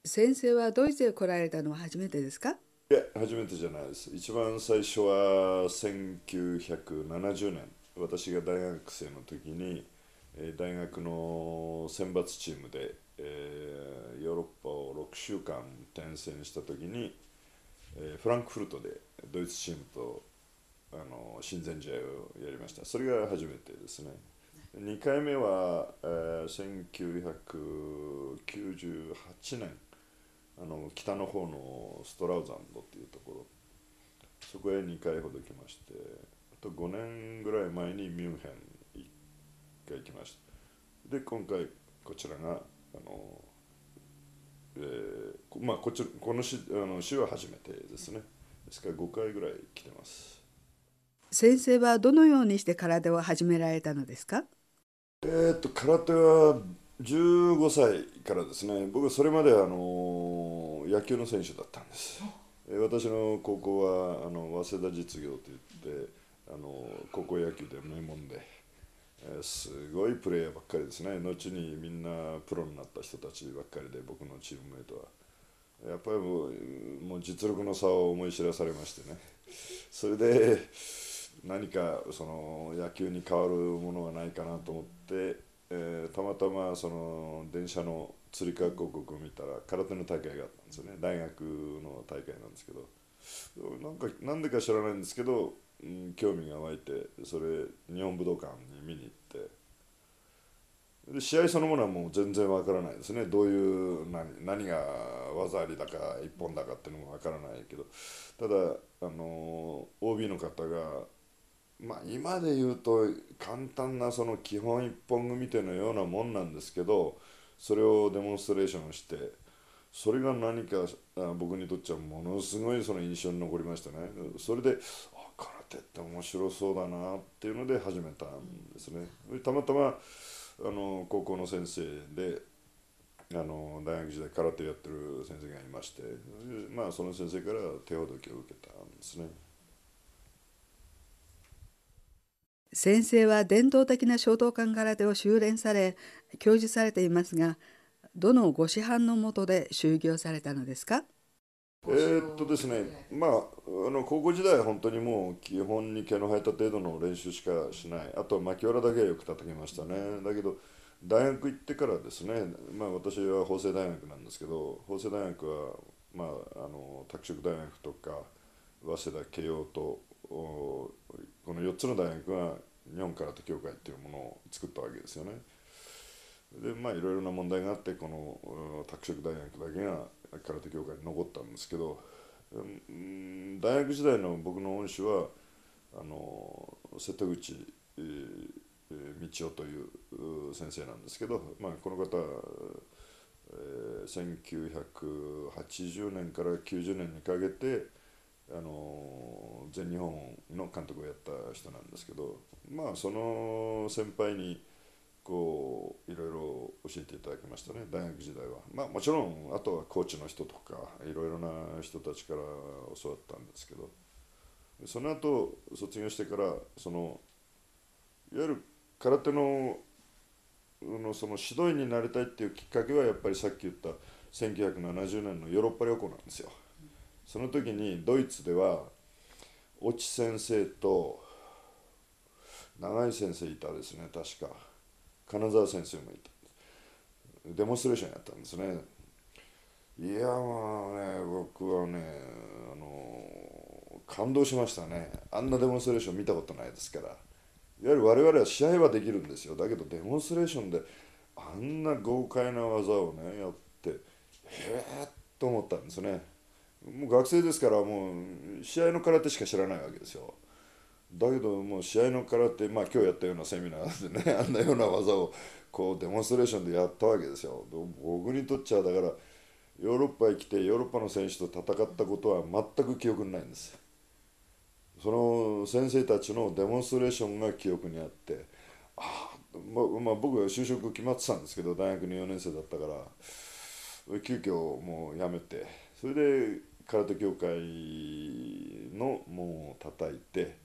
先生はドイツへ来られたのは初めてですか？ いや、初めてじゃないです。一番最初は1970年、私が大学生の時に、大学の選抜チームで、ヨーロッパを6週間転戦した時に、フランクフルトでドイツチームと親善試合をやりました。それが初めてですね。2回目は、1998年、北の方のストラウザンドっていうところ、そこへ2回ほど来まして、あと5年ぐらい前にミュンヘン1回来ました。で、今回こちらが、まあ、この市は初めてですね。ですから5回ぐらい来てます。 先生はどのようにして空手を始められたのですか？ 空手は15歳からですね。僕はそれまで野球の選手だったんです。私の高校は早稲田実業といって高校野球で名門で、すごいプレーヤーばっかりですね。後にみんなプロになった人たちばっかりで、僕のチームメイトはやっぱりもう実力の差を思い知らされましてね。それで何かその野球に変わるものがないかなと思って、たまたまその電車の釣り革広告を見たら空手の大会があったんですよね。大学の大会なんですけど、なんでか知らないんですけど、興味が湧いて、それ日本武道館に見に行って、で試合そのものはもう全然わからないですね。どういう何が技ありだか一本だかっていうのもわからないけど、ただOB の方が、まあ今で言うと簡単なその基本一本組手のようなもんなんですけど、それをデモンストレーションして、それが何か僕にとっちゃものすごいその印象に残りましたね。それで空手って面白そうだなっていうので始めたんですね。たまたま高校の先生で大学時代空手やってる先生がいまして、まあその先生から手ほどきを受けたんですね。 先生は伝統的な松濤館空手を修練され、教授されていますが、どのご師範の下で修行されたのですか？ ですね、まあ、高校時代は本当にもう基本に毛の生えた程度の練習しかしない、あとは巻きわらだけはよく叩きましたね。だけど、大学行ってからですね、まあ、私は法政大学なんですけど、法政大学は、まあ、拓殖大学とか、早稲田、慶応と、この4つの大学が日本空手協会っていうものを作ったわけですよね。でまあいろいろな問題があってこの拓殖大学だけが空手協会に残ったんですけど、大学時代の僕の恩師は瀬戸口道夫という先生なんですけど、まあ、この方、1980年から90年にかけて全日本の監督をやった人なんですけど、まあその先輩にこういろいろ教えていただきましたね、大学時代は。まあもちろんあとはコーチの人とかいろいろな人たちから教わったんですけど、その後卒業してからいわゆる空手のその指導員になりたいっていうきっかけはやっぱりさっき言った1970年のヨーロッパ旅行なんですよ。その時にドイツでは越智先生と長井先生いたですね、確か金沢先生もいた。デモンストレーションやったんですね。いやまあね、僕はね、感動しましたね。あんなデモンストレーション見たことないですから。いわゆる我々は試合はできるんですよ。だけどデモンストレーションであんな豪快な技をねやって、へえと思ったんですね。もう学生ですからもう試合の空手しか知らないわけですよ。だけどもう試合の空手、まあ今日やったようなセミナーでね、あんなような技をこうデモンストレーションでやったわけですよ。僕にとっちゃだからヨーロッパへ来てヨーロッパの選手と戦ったことは全く記憶にないんです。その先生たちのデモンストレーションが記憶にあって、まあ僕は就職決まってたんですけど、大学の4年生だったから急遽もう辞めて、それで空手協会の門を叩いて、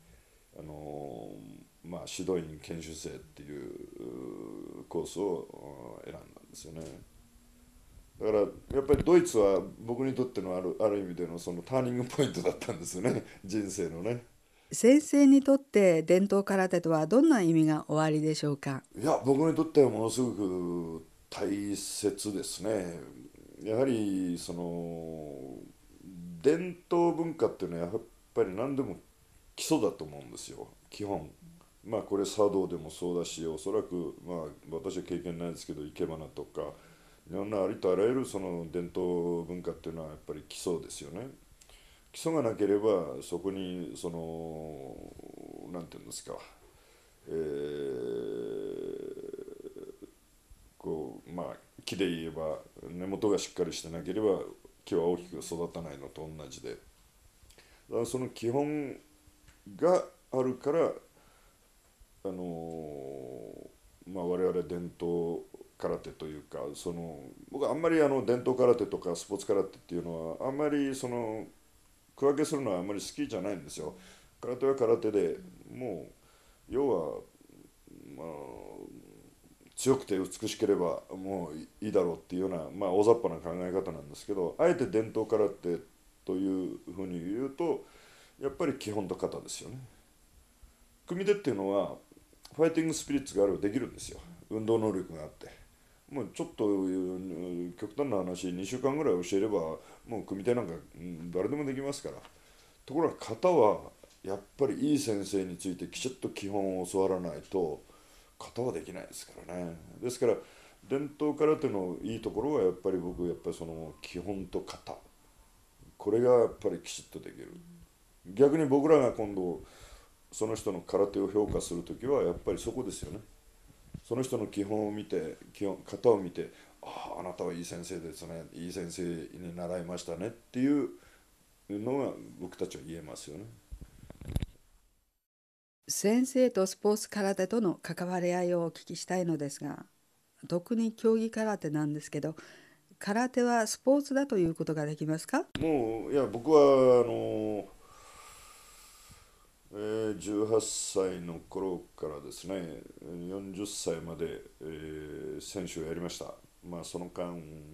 まあ、指導員研修生っていうコースを選んだんですよね。だからやっぱぱりドイツは僕にとってのある意味でのそのターニングポイントだったんですよね、人生のね。 先生にとって伝統空手とはどんな意味がおありでしょうか？ いや、僕にとってはものすごく大切ですね。やはりその伝統文化っていうのはやっぱり何でも基礎だと思うんですよ、基本。まあこれ茶道でもそうだし、おそらくまあ私は経験ないですけど生け花とかいろんなありとあらゆるその伝統文化っていうのはやっぱり基礎ですよね。基礎がなければそこにそのなんていうんですか、えこうまあ木で言えば根元がしっかりしてなければ木は大きく育たないのと同じで、だからその基本があるから、あのまあ、我々伝統空手というか、その僕はあんまり伝統空手とかスポーツ空手っていうのはあんまりその区分けするのはあんまり好きじゃないんですよ。空手は空手でもう要は、まあ、強くて美しければもういいだろうっていうような、まあ、大雑把な考え方なんですけど、あえて伝統空手というふうに言うとやっぱり基本と型ですよね。組手っていうのはファイティングスピリッツがあればできるんですよ、運動能力があって。もうちょっと極端な話2週間ぐらい教えればもう組手なんか誰でもできますから。ところが型はやっぱりいい先生についてきちっと基本を教わらないと型はできないですからね。ですから伝統空手のいいところはやっぱり僕やっぱりその基本と型、これがやっぱりきちっとできる。逆に僕らが今度その人の空手を評価するときはやっぱりそこですよね。その人の基本を見て基本型を見て、ああ、あなたはいい先生ですね、いい先生に習いましたねっていうのが僕たちは言えますよね。 先生とスポーツ空手との関わり合いをお聞きしたいのですが、特に競技空手なんですけど、空手はスポーツだということができますか？ もういや僕は18歳の頃からですね40歳まで、選手をやりました。まあその間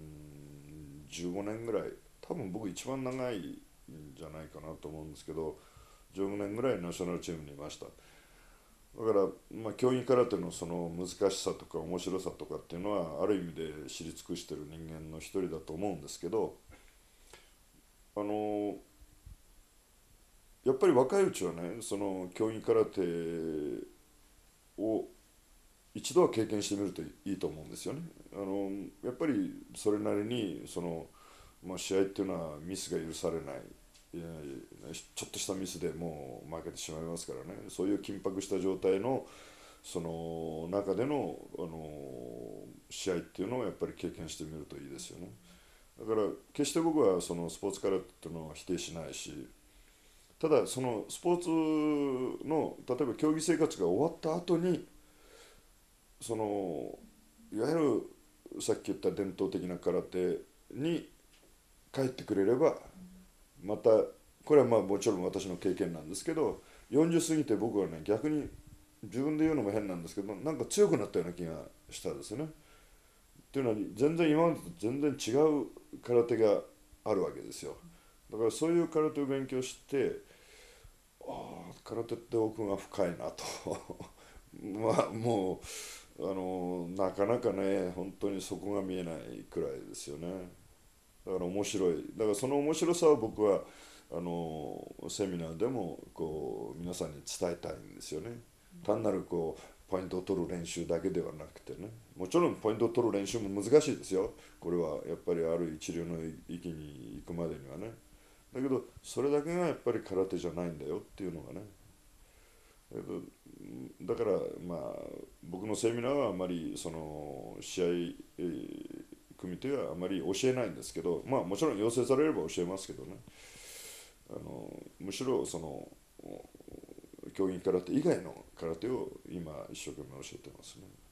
15年ぐらい、多分僕一番長いんじゃないかなと思うんですけど、15年ぐらいナショナルチームにいました。だから、まあ、競技空手のその難しさとか面白さとかっていうのはある意味で知り尽くしてる人間の一人だと思うんですけど、あのやっぱり若いうちはねその競技空手を一度は経験してみるといいと思うんですよね。やっぱりそれなりにその、まあ、試合っていうのはミスが許されない、ちょっとしたミスでもう負けてしまいますからね。そういう緊迫した状態のその中での、試合っていうのをやっぱり経験してみるといいですよね。だから決して僕はそのスポーツ空手っていうのは否定しないし、ただそのスポーツの例えば競技生活が終わった後にそのいわゆるさっき言った伝統的な空手に帰ってくれればまた、これはまあもちろん私の経験なんですけど、40過ぎて僕はね逆に自分で言うのも変なんですけどなんか強くなったような気がしたんですよね。っていうのは全然今までと全然違う空手があるわけですよ。だからそういう空手を勉強して、ああ空手って奥が深いなとまあもうなかなかね本当にそこが見えないくらいですよね。だから面白い、だからその面白さを僕はセミナーでもこう皆さんに伝えたいんですよね。単なるこうポイントを取る練習だけではなくてね、もちろんポイントを取る練習も難しいですよ、これはやっぱりある一流の域に行くまでにはね。だけどそれだけがやっぱり空手じゃないんだよっていうのがね。だけどだからまあ僕のセミナーはあまりその試合、組手はあまり教えないんですけど、まあもちろん要請されれば教えますけどね、むしろその競技空手以外の空手を今一生懸命教えてますね。